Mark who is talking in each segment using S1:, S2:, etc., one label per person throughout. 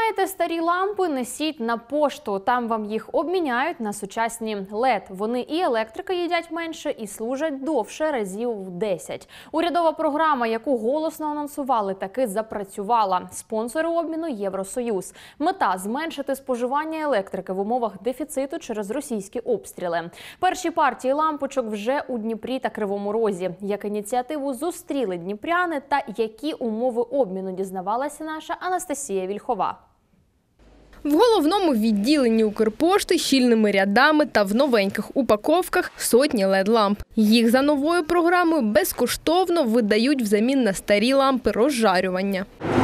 S1: Маєте старі лампи, несіть на пошту. Там вам їх обміняють на сучасні LED. Вони і електрики їдять менше, і служать довше, разів в 10. Урядова програма, яку голосно анонсували, таки запрацювала. Спонсори обміну – Євросоюз. Мета – зменшити споживання електрики в умовах дефіциту через російські обстріли. Перші партії лампочок вже у Дніпрі та Кривому Розі. Як ініціативу зустріли дніпряни та які умови обміну, дізнавалася наша Анастасія Вільхова.
S2: В головному відділенні Укрпошти щільними рядами та в новеньких упаковках сотні LED-ламп. Їх за новою програмою безкоштовно видають взамін на старі лампи розжарювання.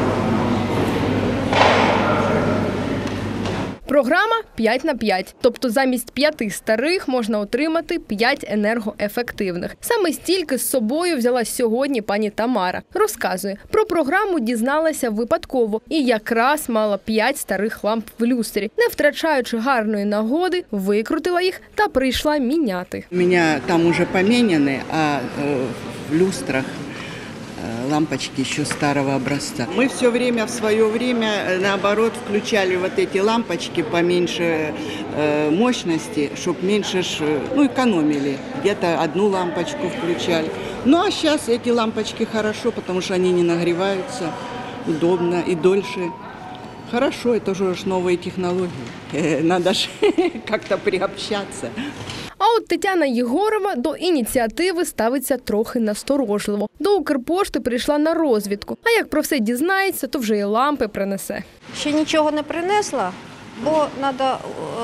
S2: Програма 5 на 5, тобто замість 5 старих можна отримати 5 енергоефективних. Саме стільки з собою взяла сьогодні пані Тамара. Розказує, про програму дізналася випадково і якраз мала 5 старих ламп в люстрі. Не втрачаючи гарної нагоди, викрутила їх та прийшла міняти.
S3: У мене там вже поміняні, а в люстрах лампочки еще старого образца. Мы все время, в свое время, наоборот, включали вот эти лампочки поменьше мощности, чтобы меньше, экономили. Где-то одну лампочку включали. Ну а сейчас эти лампочки хорошо, потому что они не нагреваются, удобно и дольше. Хорошо, это уже новые технологии. Надо же как-то приобщаться.
S2: А от Тетяна Єгорова до ініціативи ставиться трохи насторожливо. До Укрпошти прийшла на розвідку. А як про все дізнається, то вже і лампи принесе.
S4: Ще нічого не принесла, бо треба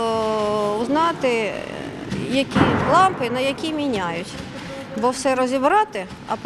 S4: узнати, які лампи на які міняють. Бо все розібрати,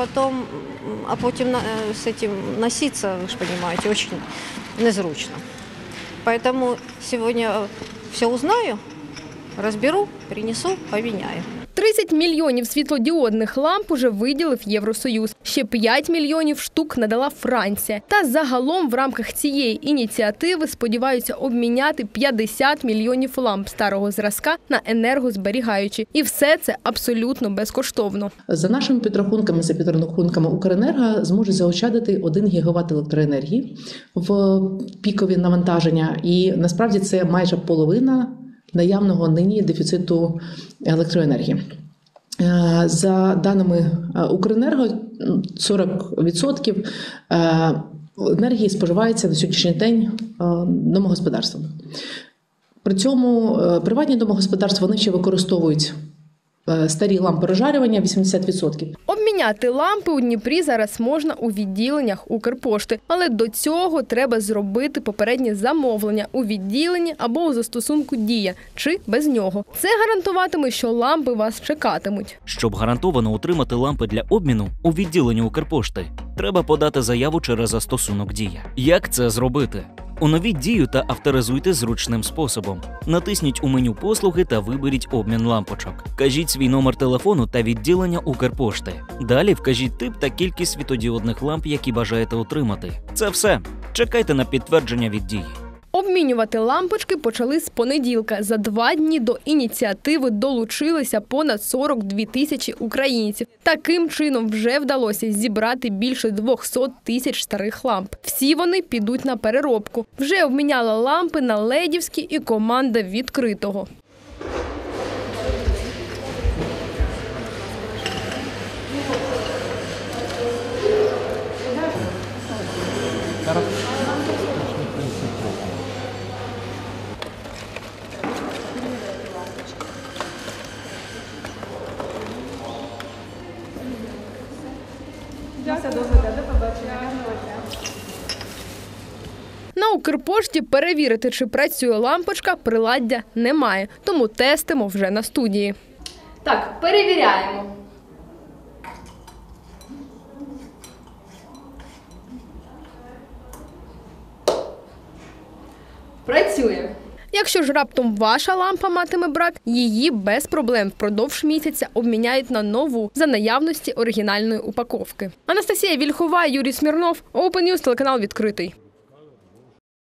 S4: а потім з цим носитися, ви ж розумієте, дуже незручно. Тому сьогодні все узнаю. Розберу, принесу, поміняю.
S2: 30 мільйонів світлодіодних ламп уже виділив Євросоюз. Ще 5 мільйонів штук надала Франція. Та загалом в рамках цієї ініціативи сподіваються обміняти 50 мільйонів ламп старого зразка на енергозберігаючі. І все це абсолютно безкоштовно.
S5: За нашими підрахунками, за підрахунками Укренерго, зможе заощадити 1 гігават електроенергії в пікові навантаження. І насправді це майже половина наявного нині дефіциту електроенергії. За даними Укренерго, 40% енергії споживається на сьогоднішній день домогосподарством. При цьому приватні домогосподарства, вони ще використовують старі лампи розжарювання 80%.
S2: Обміняти лампи у Дніпрі зараз можна у відділеннях Укрпошти. Але до цього треба зробити попереднє замовлення у відділенні або у застосунку «Дія» чи без нього. Це гарантуватиме, що лампи вас чекатимуть.
S6: Щоб гарантовано отримати лампи для обміну у відділенні Укрпошти, треба подати заяву через застосунок «Дія». Як це зробити? Оновіть «Дію» та авторизуйте зручним способом. Натисніть у меню «Послуги» та виберіть «Обмін лампочок». Вкажіть свій номер телефону та відділення Укрпошти. Далі вкажіть тип та кількість світодіодних ламп, які бажаєте отримати. Це все. Чекайте на підтвердження від «Дії».
S2: Обмінювати лампочки почали з понеділка. За 2 дні до ініціативи долучилися понад 42 тисячі українців. Таким чином вже вдалося зібрати більше 200 тисяч старих ламп. Всі вони підуть на переробку. Вже обміняла лампи на ледівські і команда відкритого. На Укрпошті перевірити, чи працює лампочка, приладдя немає. Тому тестимо вже на студії. Так, перевіряємо. Працює. Якщо ж раптом ваша лампа матиме брак, її без проблем впродовж місяця обміняють на нову за наявності оригінальної упаковки. Анастасія Вільхова, Юрій Смірнов, Open News, телеканал «Відкритий».